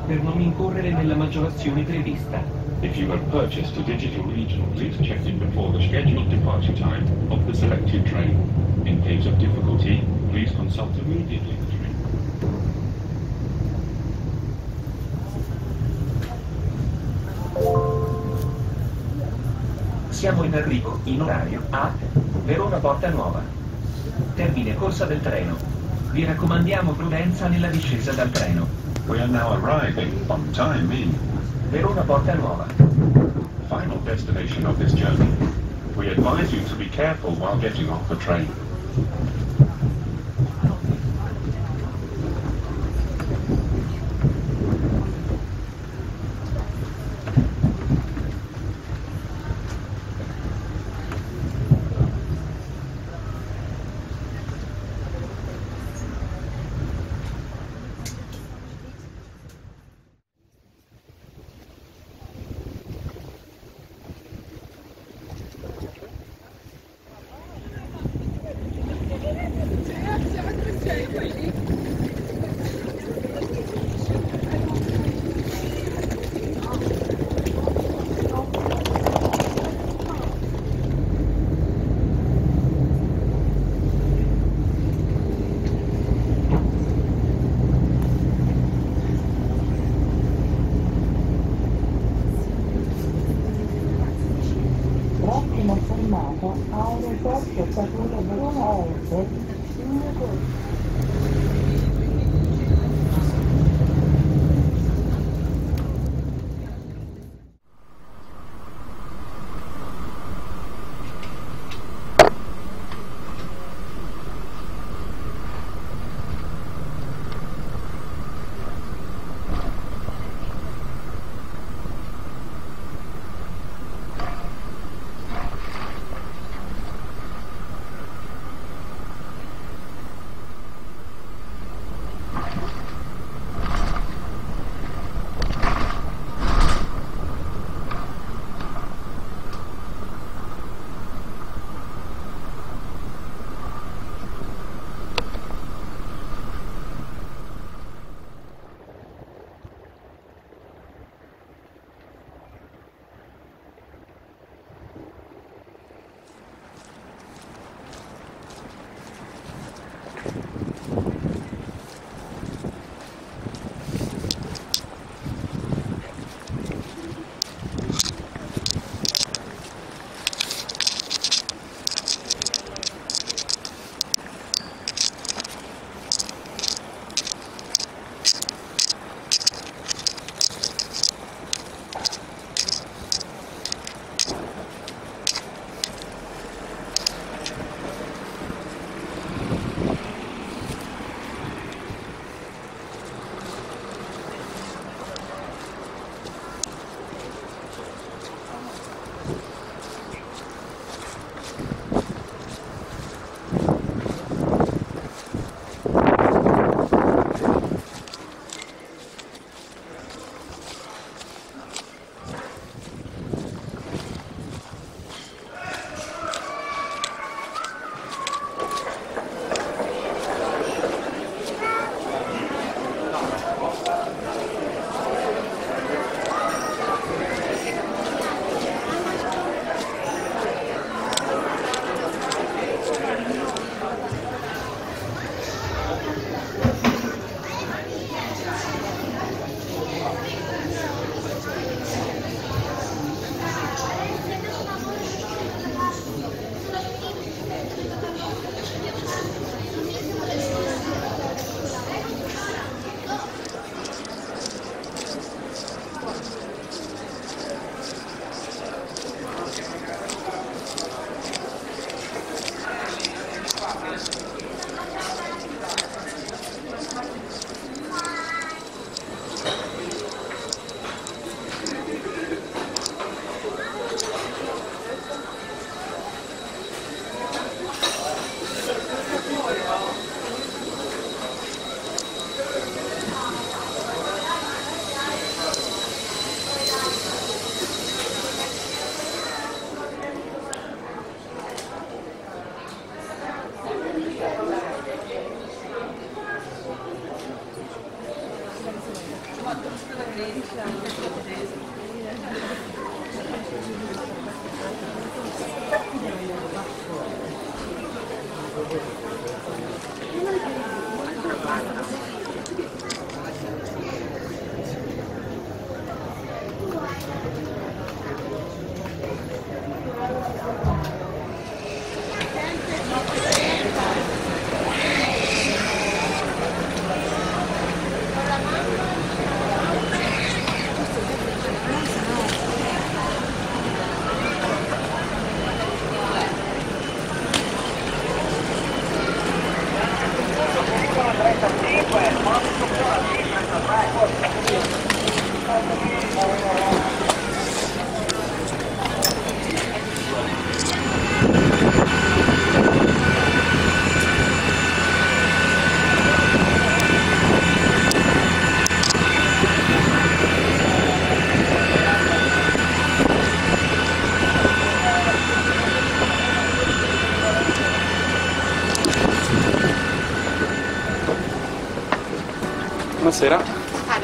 per non incorrere nella maggiorazione prevista. If you have purchased a digital regional, please check it before the scheduled departure time of the selected train. In case of difficulty, please consult immediately the train. Siamo in arrivo, in orario, a Verona Porta Nuova. Termine corsa del treno. Vi raccomandiamo prudenza nella discesa dal treno. We are now arriving on time in Verona Porta Nuova. final destination of this journey. We advise you to be careful while getting off the train. Prossima fermata aeroporto Capone Verona Est, Buonasera.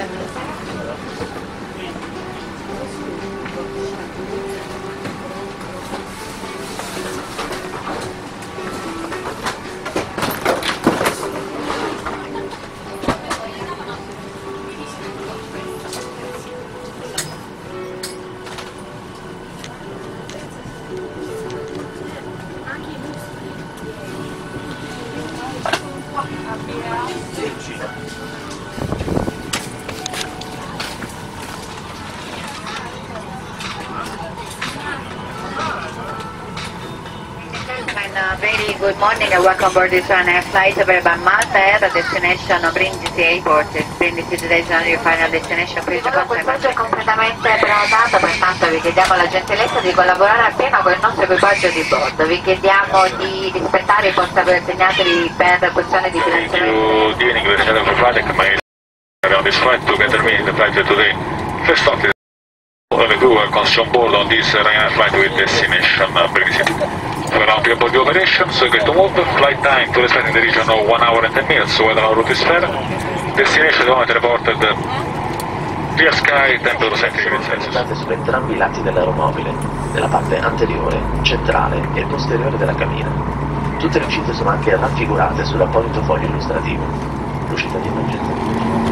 Very good morning and welcome aboard this Ryanair flight over by Malta Air, the destination of Brindisi Airport. Brindisi today is your final destination. Please contact. L'equipaggio è completamente prenotato, pertanto vi chiediamo la gentilezza di collaborare appieno con il nostro equipaggio di bordo. Vi chiediamo di rispettare i portatori impegnati per questioni di finanziamento. Good evening, ladies and gentlemen, flight command. On this flight to get terminated the flight today. First off, the crew welcomes you on board on this Ryanair flight with destination Brindisi. For around aboard the operation, so get to move. Flight time to respect in the region of 1 hour and 10 minutes, so weather route is fair. Destination at the moment reported clear sky, temperature 7 degrees Celsius. Su entrambi i lati dell'aeromobile, nella parte anteriore, centrale e posteriore della cabina. Tutte le uscite sono anche raffigurate sull'apposito foglio illustrativo. L'uscita di emergenza.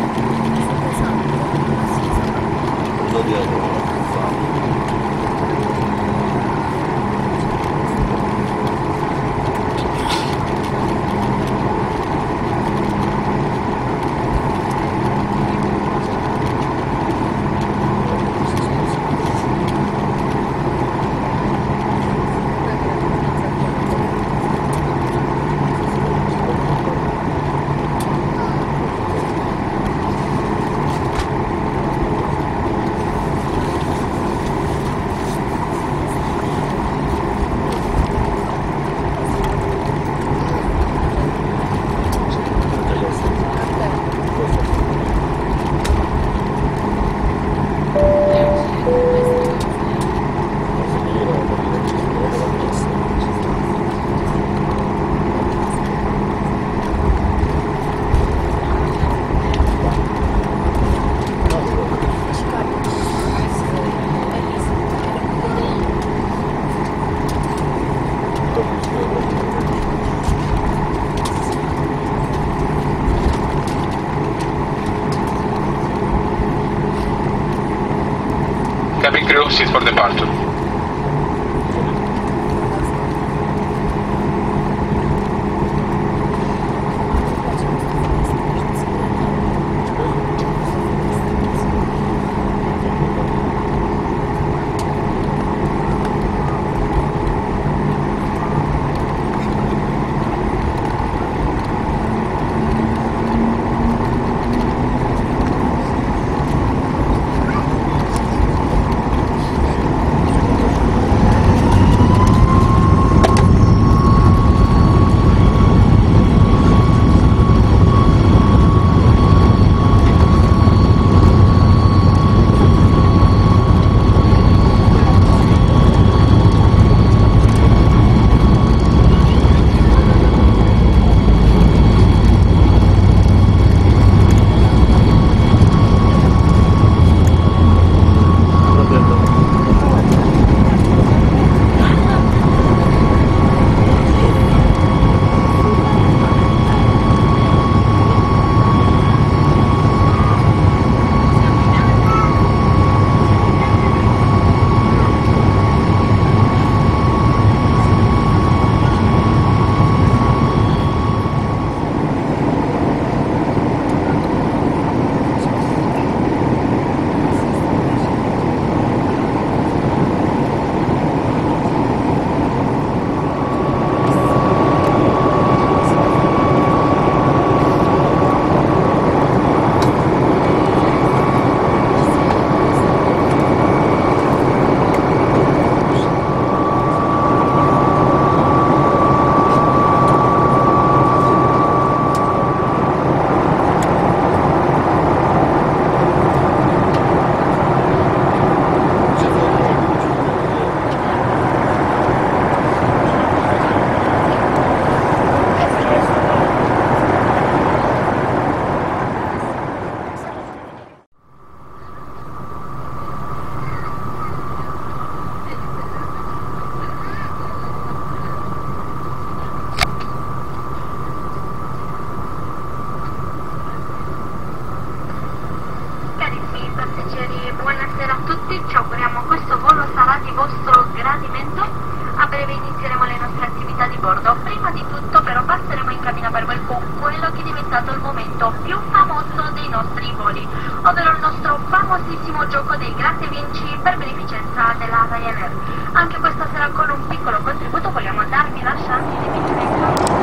auguriamo questo volo sarà di vostro gradimento. A breve inizieremo le nostre attività di bordo. Prima di tutto però passeremo in cabina per quello che è diventato il momento più famoso dei nostri voli, ovvero il nostro famosissimo gioco dei gratta e vinci per beneficenza della Ryanair. Anche questa sera con un piccolo contributo vogliamo darvi la chance di vincere il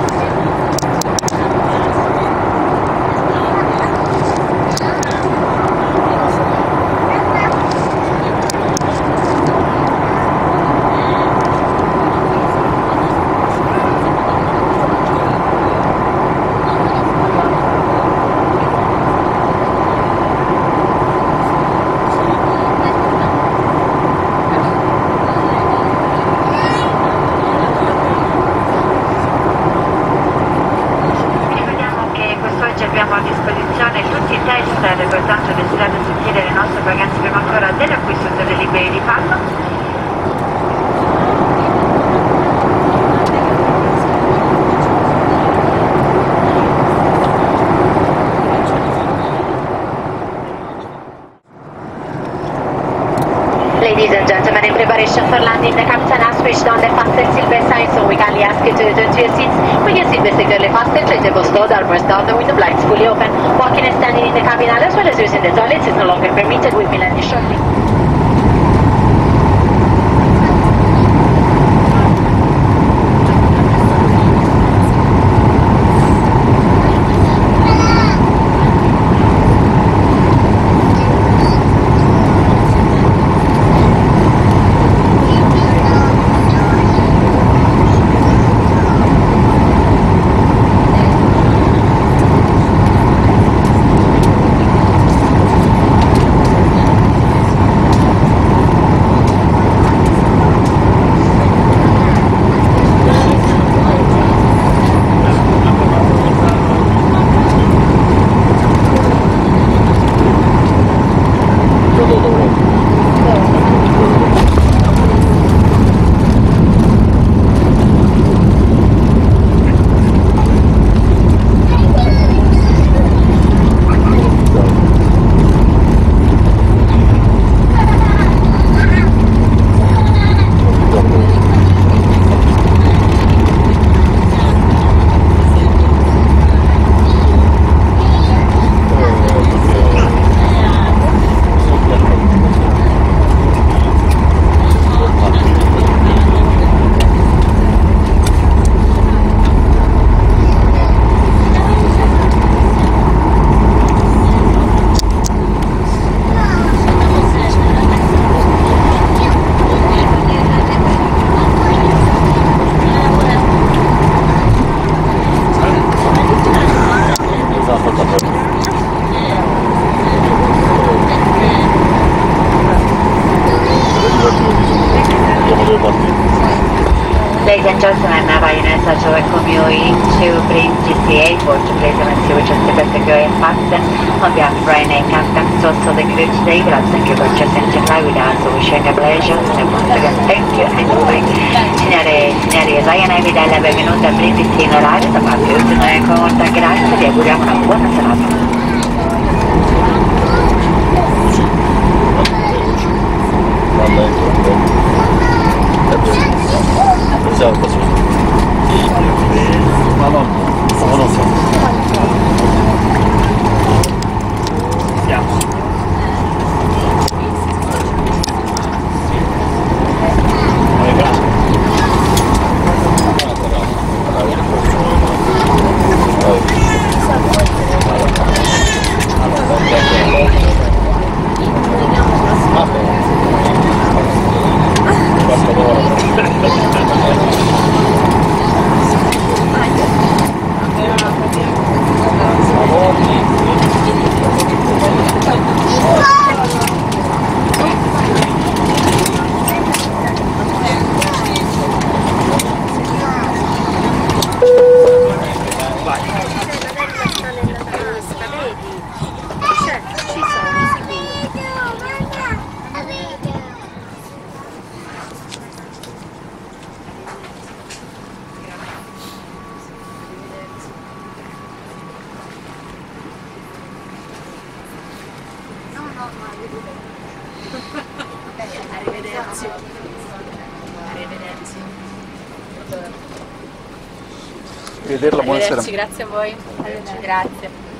Ladies and gentlemen, in preparation for landing, the captain has switched on the fasten seatbelt sign, so we kindly ask you to return to your seats with your seatbelt securely fastened, tray table stowed, armors down, the window blinds fully open. Walking and standing in the cabin as well as using the toilets is no longer permitted. We will land you shortly. Ladies and gentlemen, Ryanair has welcome you into Brindisi Airport. Please ensure your seatbelt securely fastened. On behalf of Ryanair captain, also the crew today, we'd like to thank you for choosing to fly with us. We share your pleasure, and once again, thank you and goodbye. Signore e signori, Ryanair vi dà la benvenuta a Brindisi in orario da parte di tutti noi con molta grazia, vi auguriamo una buona serata. Arrivederla, buonasera. Grazie a voi. Grazie.